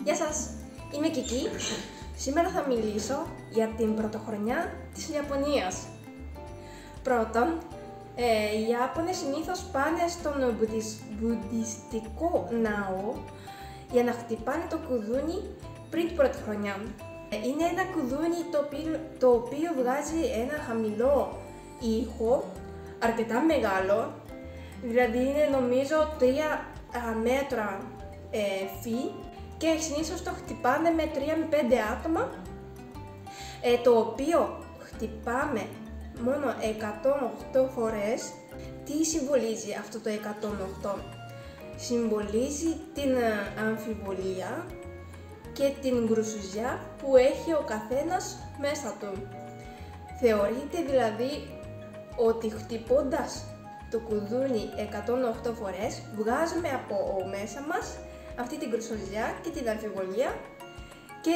Γεια σας, είμαι Κική. Σήμερα θα μιλήσω για την πρωτοχρονιά της Ιαπωνίας. Πρώτον, οι Ιάπωνες συνήθως πάνε στον βουδιστικό ναό για να χτυπάνε το κουδούνι πριν την πρωτοχρονιά. Είναι ένα κουδούνι το οποίο βγάζει ένα χαμηλό ήχο, αρκετά μεγάλο, δηλαδή είναι νομίζω 3 μέτρα φύ και συνήθως το χτυπάνε με 3 με 5 άτομα, το οποίο χτυπάμε μόνο 108 φορές. Τι συμβολίζει αυτό το 108? Συμβολίζει την αμφιβολία και την γκρουσουζιά που έχει ο καθένας μέσα του. Θεωρείται δηλαδή ότι χτυπώντας το κουδούνι 108 φορές βγάζουμε από μέσα μας αυτή την γκρουσουζιά και την αμφιβολία και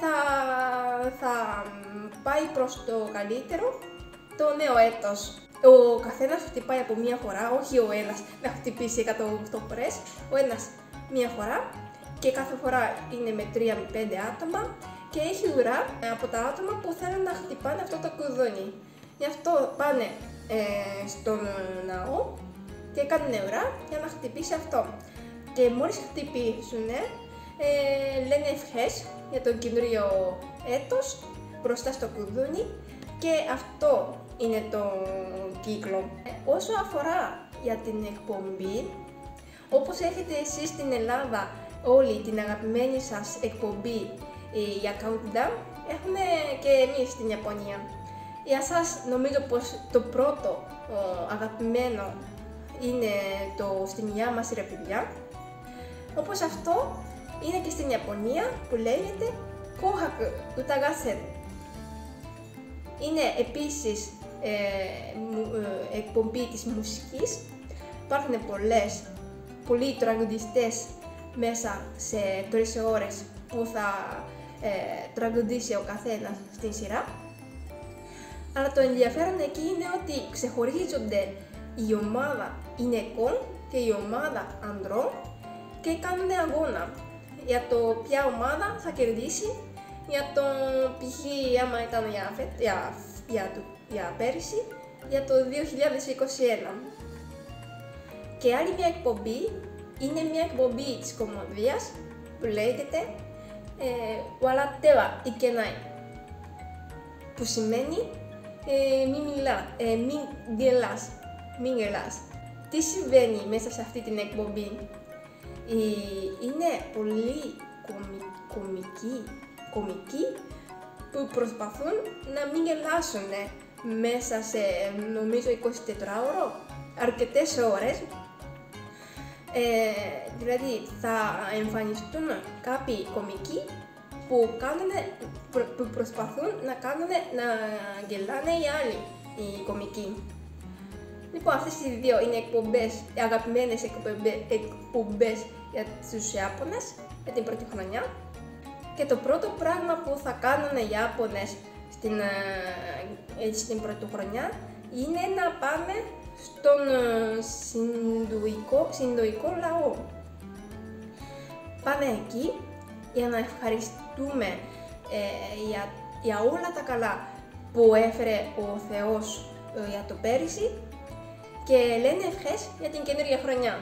θα πάει προς το καλύτερο το νέο έτος. Ο καθένας χτυπάει από μία φορά, όχι ο ένας να χτυπήσει 108 φορές, ο ένας μία φορά και κάθε φορά είναι με 3 με 5 άτομα και έχει ουρά από τα άτομα που θέλουν να χτυπάνε αυτό το κουδούνι. Γι' αυτό πάνε στον ναό και κάνουν ουρά για να χτυπήσει αυτό. Και μόλις χτυπήσουν, λένε ευχές για το καινούριο έτος μπροστά στο κουδούνι και αυτό είναι το κύκλο. Όσο αφορά για την εκπομπή, όπως έχετε εσείς στην Ελλάδα όλη την αγαπημένη σας εκπομπή για Countdown, έχουμε και εμείς στην Ιαπωνία. Για σας νομίζω πως το πρώτο αγαπημένο είναι το στην υγειά μας ρε παιδιά. Όπως αυτό είναι και στην Ιαπωνία που λέγεται Kohaku Utagassen. Είναι επίσης εκπομπή της μουσικής. Υπάρχουν πολλοί τραγουδιστές μέσα σε 3 ώρες που θα τραγουδήσει ο καθένας στην σειρά. Αλλά το ενδιαφέρον εκεί είναι ότι ξεχωρίζονται η ομάδα γυναικών και η ομάδα ανδρών και κάνουν αγώνα για το ποια ομάδα θα κερδίσει για το π.χ. άμα ήταν για πέρυσι, για το 2021. Και άλλη μια εκπομπή είναι μια εκπομπή της κομμωδίας που λέγεται Waratte wa Ikenai, που σημαίνει μην γελάς. Τι συμβαίνει μέσα σε αυτή την εκπομπή? Είναι πολύ κομικοί που προσπαθούν να μην γελάσουν μέσα σε νομίζω 24ωρο, αρκετές ώρες. Δηλαδή θα εμφανιστούν κάποιοι κομικοί που προσπαθούν να κάνουν να γελάνε οι άλλοι οι κομικοί. Λοιπόν, αυτές οι δύο είναι οι αγαπημένες εκπομπές για τους Ιάπωνες για την πρώτη χρονιά. Και το πρώτο πράγμα που θα κάνουν οι Ιάπωνες στην πρώτη χρονιά είναι να πάνε στον Συνδοϊκό λαό. Πάνε εκεί για να ευχαριστούμε για όλα τα καλά που έφερε ο Θεός για το πέρυσι και λένε ευχές για την καινούργια χρονιά.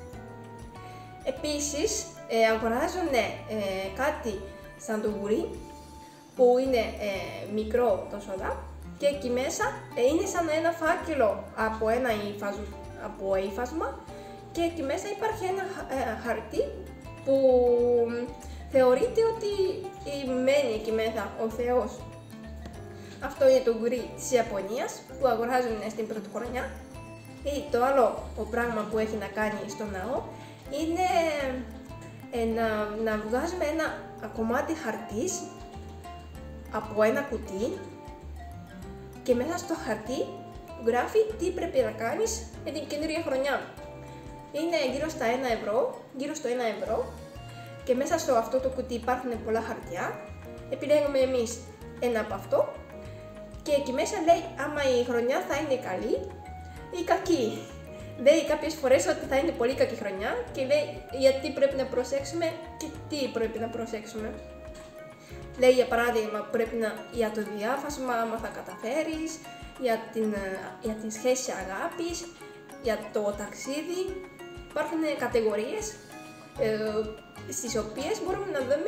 Επίσης αγοράζουν κάτι σαν το γουρί που είναι μικρό το σοδά και εκεί μέσα είναι σαν ένα φάκελο από ύφασμα και εκεί μέσα υπάρχει ένα χαρτί που θεωρείται ότι μένει εκεί μέσα ο Θεός. Αυτό είναι το γουρί της Ιαπωνίας που αγοράζουν στην πρώτη χρονιά. Το άλλο πράγμα που έχει να κάνει στο ναό είναι να βγάζουμε ένα κομμάτι χαρτής από ένα κουτί και μέσα στο χαρτί γράφει τι πρέπει να κάνεις για την καινούργια χρονιά. Είναι γύρω στο 1 ευρώ και μέσα στο αυτό το κουτί υπάρχουν πολλά χαρτιά. Επιλέγουμε εμείς ένα από αυτό και εκεί μέσα λέει άμα η χρονιά θα είναι καλή ή κακή. λέει κάποιες φορές ότι θα είναι πολύ κακή χρονιά και λέει γιατί πρέπει να προσέξουμε και τι πρέπει να προσέξουμε. Λέει για παράδειγμα πρέπει για το διάβασμα, άμα θα καταφέρεις, για την σχέση αγάπης, για το ταξίδι. Υπάρχουν κατηγορίες στις οποίες μπορούμε να δούμε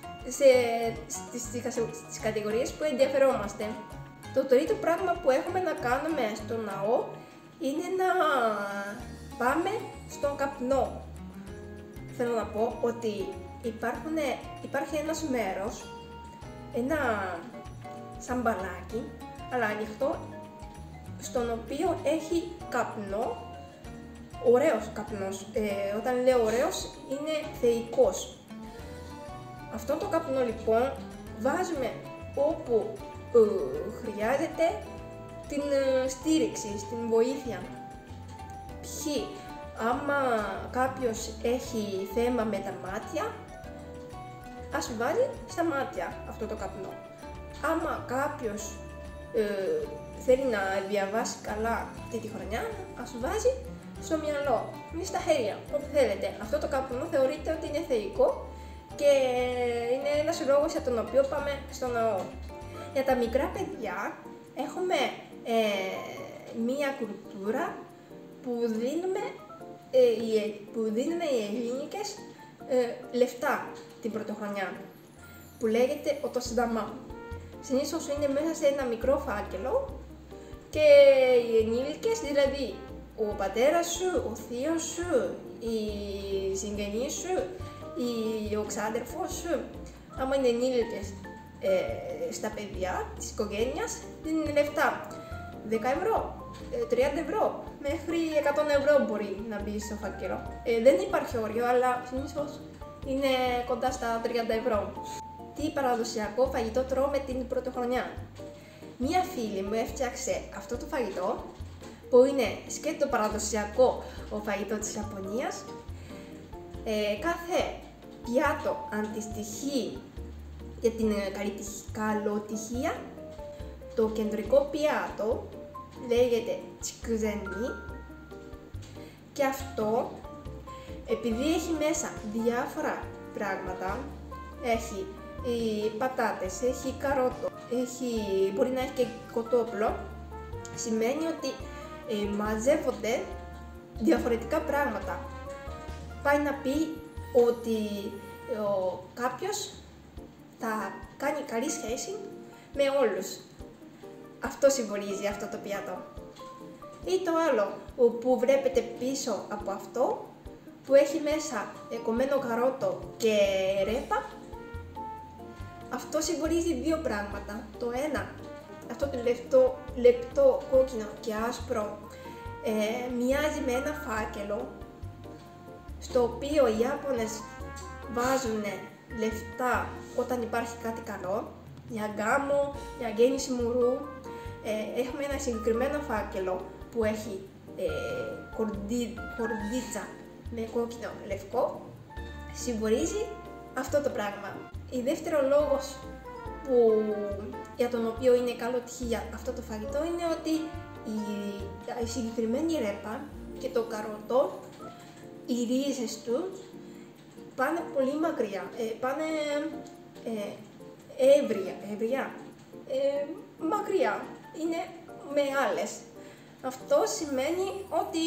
στις κατηγορίες που ενδιαφερόμαστε. Το τρίτο πράγμα που έχουμε να κάνουμε στο ναό είναι να πάμε στον καπνό. Θέλω να πω ότι υπάρχει ένας μέρος, ένα σαν μπαλάκι, αλλά ανοιχτό, στον οποίο έχει καπνό, ωραίος καπνός. Όταν λέω ωραίος, είναι θεϊκός. Αυτό το καπνό λοιπόν βάζουμε όπου χρειάζεται την στήριξη, την βοήθεια. Π.χ. άμα κάποιος έχει θέμα με τα μάτια, ας βάζει στα μάτια αυτό το καπνό. Άμα κάποιος θέλει να διαβάσει καλά αυτή τη χρονιά, ας βάζει στο μυαλό ή στα χέρια, όπου θέλετε. Αυτό το καπνό θεωρείται ότι είναι θεϊκό και είναι ένας λόγος για τον οποίο πάμε στο ναό. Για τα μικρά παιδιά έχουμε μία κουλτούρα που δίνουμε οι ελληνικές λεφτά την πρωτοχρονιά, που λέγεται ο τοσνταμά. Συνήθως είναι μέσα σε ένα μικρό φάκελο και οι ενήλικες, δηλαδή ο πατέρας σου, ο θείος σου, οι συγγενείς σου, ο ξάδερφος σου, άμα είναι ενήλικες, στα παιδιά της οικογένειας δίνουν λεφτά. 10 ευρώ, 30 ευρώ, μέχρι 100 ευρώ μπορεί να μπει στο φάκελο. Δεν υπάρχει όριο, αλλά συνήθως είναι κοντά στα 30 ευρώ. Τι παραδοσιακό φαγητό τρώμε την πρωτοχρονιά? Μία φίλη μου έφτιαξε αυτό το φαγητό, που είναι σκέτο παραδοσιακό φαγητό της Ιαπωνίας. Κάθε πιάτο αντιστοιχεί για την καλοτυχία. Το κεντρικό πιάτο λέγεται τσικουζενί και αυτό, επειδή έχει μέσα διάφορα πράγματα, έχει πατάτες, έχει καρότο, μπορεί να έχει και κοτόπουλο, σημαίνει ότι μαζεύονται διαφορετικά πράγματα. Πάει να πει ότι κάποιος θα κάνει καλή σχέση με όλους. Αυτό συμβολίζει αυτό το πιάτο. Ή το άλλο που βλέπετε πίσω από αυτό, που έχει μέσα κομμένο καρότο και ρέπα, αυτό συμβολίζει δύο πράγματα. Το ένα, αυτό το λεπτό κόκκινο και άσπρο, μοιάζει με ένα φάκελο, στο οποίο οι Ιάπωνες βάζουν λεφτά όταν υπάρχει κάτι καλό, για γάμο, για γέννηση μωρού. Έχουμε ένα συγκεκριμένο φάκελο που έχει κορδίτσα με κόκκινο λευκό, συμβολίζει αυτό το πράγμα. Η δεύτερο λόγος για τον οποίο είναι καλοτυχία αυτό το φαγητό είναι ότι η συγκεκριμένη ρέπα και το καρότο, οι ρίζες του πάνε πολύ μακριά, πάνε εύρια, μακριά, είναι μεγάλες. Αυτό σημαίνει ότι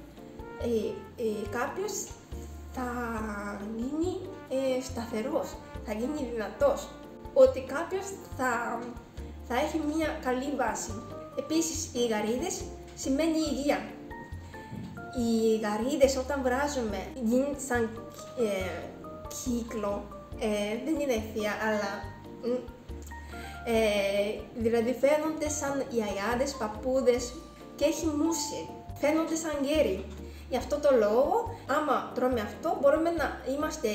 κάποιος θα γίνει σταθερός, θα γίνει δυνατός, ότι κάποιος θα έχει μια καλή βάση. Επίσης, οι γαρίδες σημαίνει υγεία. Οι γαρίδες όταν βράζουμε γίνεται σαν κύκλο, δεν είναι ευθεία, αλλά δηλαδή φαίνονται σαν γιαγιάδες, παππούδες και έχει μουσι, φαίνονται σαν γέροι. Γι' αυτό το λόγο, άμα τρώμε αυτό, μπορούμε να είμαστε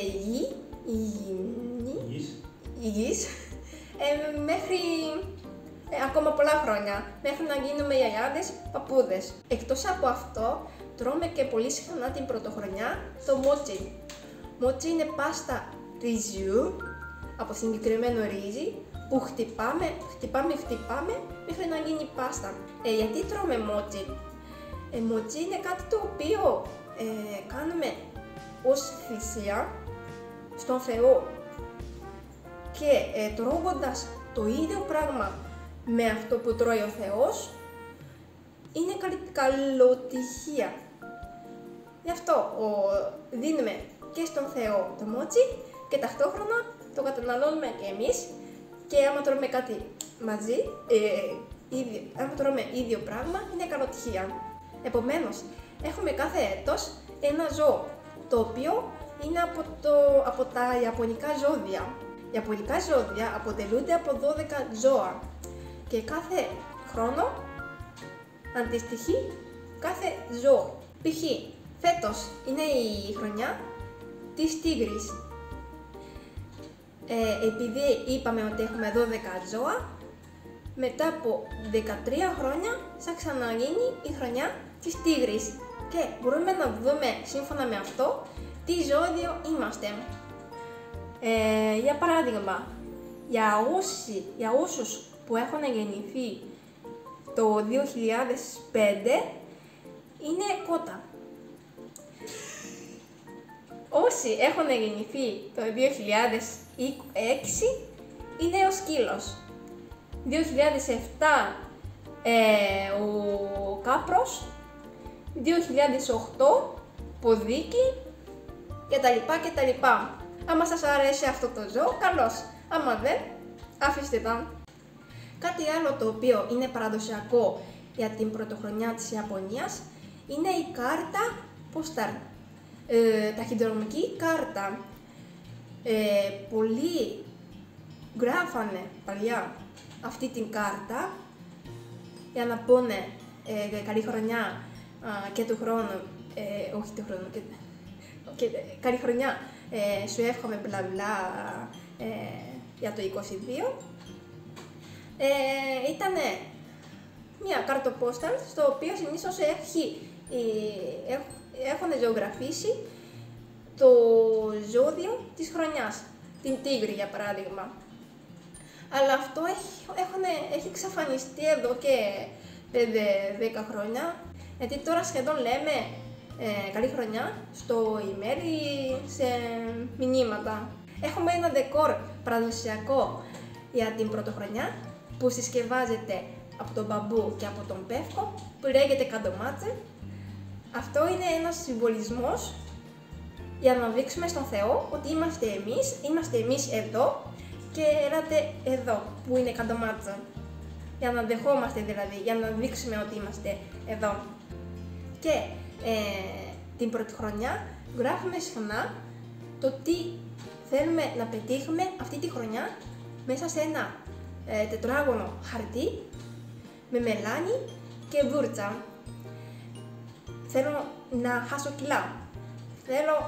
υγιείς μέχρι ακόμα πολλά χρόνια, μέχρι να γίνουμε γιαγιάδες, παππούδες. Εκτός από αυτό, τρώμε και πολύ συχνά την πρωτοχρονιά το μότσι. Μότσι είναι πάστα ρυζιού, από συγκεκριμένο ρύζι, που χτυπάμε μέχρι να γίνει πάστα. Γιατί τρώμε μότσι? Μοτσί είναι κάτι το οποίο κάνουμε ως θυσία στον Θεό και τρώγοντας το ίδιο πράγμα με αυτό που τρώει ο Θεός είναι καλοτυχία. Γι' αυτό δίνουμε και στον Θεό το μότσι και ταυτόχρονα το καταναλώνουμε και εμείς και άμα τρώμε κάτι μαζί, άμα τρώμε ίδιο πράγμα, είναι καλοτυχία. Επομένως, έχουμε κάθε έτος ένα ζώο, το οποίο είναι από τα ιαπωνικά ζώδια. Οι ιαπωνικά ζώδια αποτελούνται από 12 ζώα και κάθε χρόνο αντιστοιχεί κάθε ζώο. Π.χ. φέτος είναι η χρονιά της τίγρης. Επειδή είπαμε ότι έχουμε 12 ζώα, μετά από 13 χρόνια θα ξαναγίνει η χρονιά της τίγρης και μπορούμε να δούμε σύμφωνα με αυτό τι ζώδιο είμαστε. Για παράδειγμα, για όσους που έχουν γεννηθεί το 2005 είναι κότα. Όσοι έχουν γεννηθεί το 2006 είναι ο σκύλος. 2007 ο κάπρος, 2008 ποδίκι κτλ. Άμα σας αρέσει αυτό το ζώο, καλώς. Άμα δεν, αφήστε τα. Κάτι άλλο το οποίο είναι παραδοσιακό για την πρωτοχρονιά της Ιαπωνίας είναι η κάρτα Postal. Ταχυδρομική κάρτα. Πολλοί γράφανε παλιά αυτή την κάρτα για να πούνε καλή χρονιά και του χρόνου, όχι του χρόνου, και καλή χρονιά, σου εύχομαι μπλα μπλα για το 22. Ήταν μια κάρτα postal στο οποίο συνήθως έχουν ζωγραφίσει το ζώδιο της χρονιάς, την τίγρη για παράδειγμα. Αλλά αυτό έχει εξαφανιστεί εδώ και 5-10 χρόνια, γιατί τώρα σχεδόν λέμε καλή χρονιά στο email ή σε μηνύματα. Έχουμε ένα δεκόρ παραδοσιακό για την πρωτοχρονιά που συσκευάζεται από τον μπαμπού και από τον πεύκο, που λέγεται καντομάτσε. Αυτό είναι ένας συμβολισμός για να δείξουμε στον Θεό ότι είμαστε εμείς εδώ και έλατε εδώ που είναι καντομάτσε. Για να δεχόμαστε δηλαδή, για να δείξουμε ότι είμαστε εδώ. Και την πρώτη χρονιά γράφουμε συχνά το τι θέλουμε να πετύχουμε αυτή τη χρονιά μέσα σε ένα τετράγωνο χαρτί με μελάνι και βούρτσα. Θέλω να χάσω κιλά. Θέλω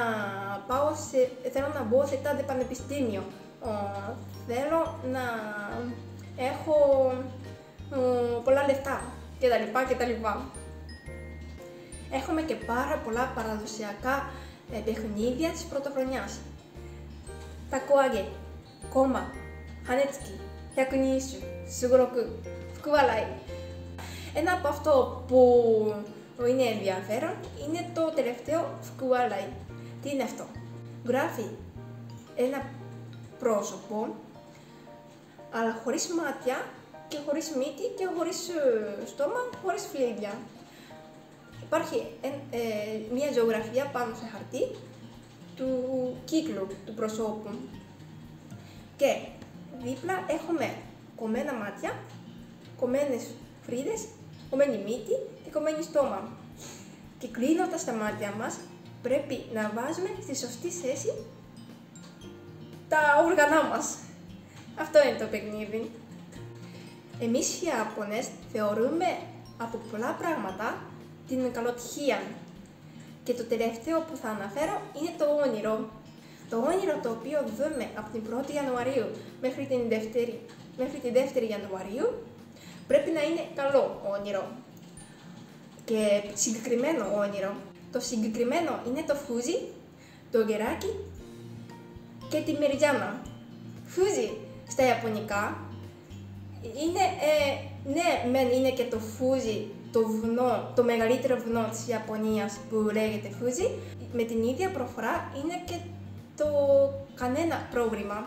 να μπω σε τάδε πανεπιστήμιο. Θέλω να έχω πολλά λεφτά κτλ. Έχουμε και πάρα πολλά παραδοσιακά παιχνίδια της πρωτοχρονιάς. Τακοάγε, κόμμα, χανέτσκι, χιακνίσου, σουγροκού, φκουβαλάι. Ένα από αυτό που είναι ενδιαφέρον είναι το τελευταίο φκουβαλάι. Τι είναι αυτό? Γράφει ένα πρόσωπο, αλλά χωρίς μάτια και χωρίς μύτη και χωρίς στόμα, χωρίς φλίδια. Υπάρχει μια ζωγραφία πάνω σε χαρτί του κύκλου του προσώπου και δίπλα έχουμε κομμένα μάτια, κομμένες φρύδες, κομμένη μύτη και κομμένη στόμα. Και κλείνοντας τα μάτια μας πρέπει να βάζουμε στη σωστή θέση τα όργανά μας. Αυτό είναι το παιχνίδι. Εμείς οι Ιάπωνες θεωρούμε από πολλά πράγματα την καλοτυχία. Και το τελευταίο που θα αναφέρω είναι το όνειρο. Το όνειρο το οποίο δούμε από την 1η Ιανουαρίου μέχρι την 2η Ιανουαρίου πρέπει να είναι καλό όνειρο και συγκεκριμένο όνειρο. Το συγκεκριμένο είναι το φούζι, το γεράκι και τη μεριζάνα. Φούζι στα Ιαπωνικά είναι, ναι, είναι και το φούζι το μεγαλύτερο βουνό της Ιαπωνίας που λέγεται Φούτζι, με την ίδια προφορά είναι και το κανένα πρόβλημα.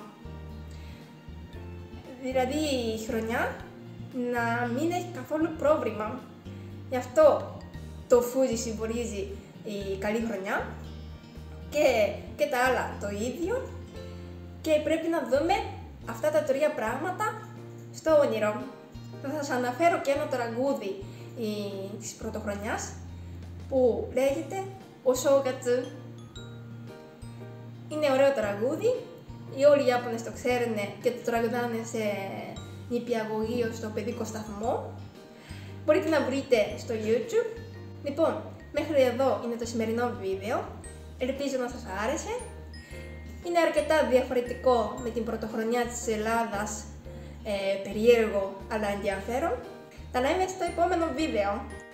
Δηλαδή η χρονιά να μην έχει καθόλου πρόβλημα. Γι' αυτό το Φούτζι συμβολίζει η καλή χρονιά και τα άλλα το ίδιο, και πρέπει να δούμε αυτά τα τρία πράγματα στο όνειρο. Θα σας αναφέρω και ένα τραγούδι της πρωτοχρονιάς που λέγεται «Ο Shougatsu». Είναι ωραίο τραγούδι, όλοι οι Ιάπωνες το ξέρουν και το τραγουδάνε σε νηπιαγωγείο στο παιδικό σταθμό. Μπορείτε να βρείτε στο YouTube. Λοιπόν, μέχρι εδώ είναι το σημερινό βίντεο. Ελπίζω να σας άρεσε. Είναι αρκετά διαφορετικό με την πρωτοχρονιά της Ελλάδας, περίεργο αλλά ενδιαφέρον. Τα λέμε στο επόμενο βίντεο.